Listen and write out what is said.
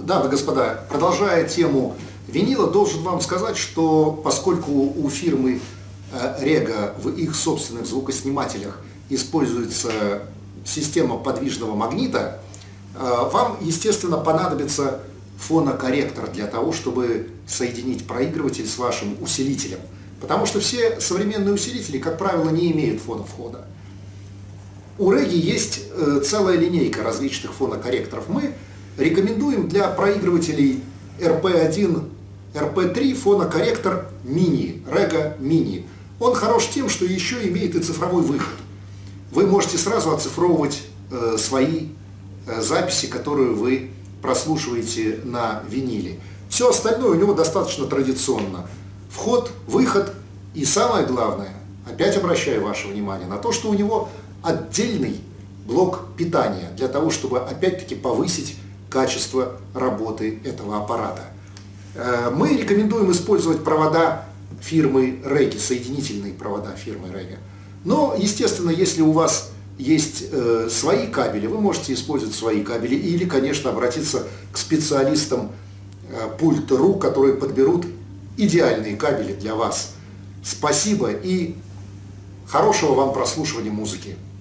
Дамы и господа, продолжая тему винила, должен вам сказать, что поскольку у фирмы Rega в их собственных звукоснимателях используется система подвижного магнита, вам, естественно, понадобится фонокорректор для того, чтобы соединить проигрыватель с вашим усилителем. Потому что все современные усилители, как правило, не имеют фоновхода. У Rega есть целая линейка различных фонокорректоров. Мы рекомендуем для проигрывателей RP1, RP3 фонокорректор Mini, Rega Mini. Он хорош тем, что еще имеет и цифровой выход. Вы можете сразу оцифровывать свои записи, которые вы прослушиваете на виниле. Все остальное у него достаточно традиционно. Вход, выход и самое главное, опять обращаю ваше внимание на то, что у него отдельный блок питания для того, чтобы опять-таки повысить качество работы этого аппарата. Мы рекомендуем использовать провода фирмы Rega, соединительные провода фирмы Rega. Но, естественно, если у вас есть свои кабели, вы можете использовать свои кабели или, конечно, обратиться к специалистам Пульт.ру, которые подберут идеальные кабели для вас. Спасибо и хорошего вам прослушивания музыки.